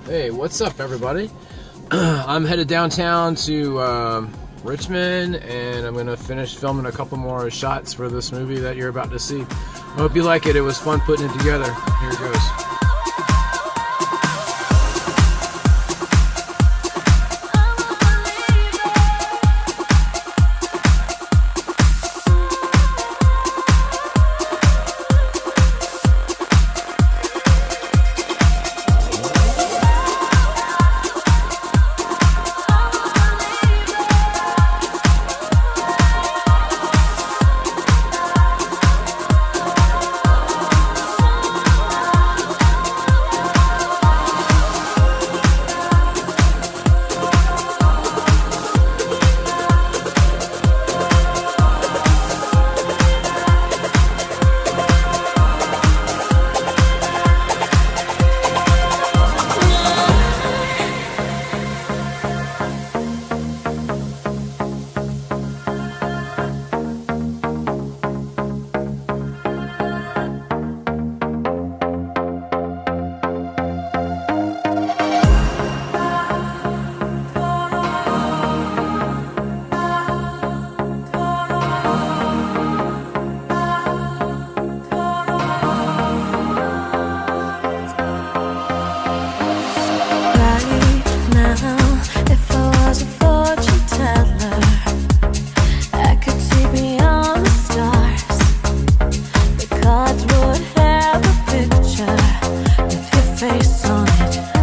Hey, what's up, everybody? I'm headed downtown to Richmond, and I'm gonna finish filming a couple more shots for this movie that you're about to see. I hope you like it. It was fun putting it together. Here it goes. Cards would have a picture with your face on it.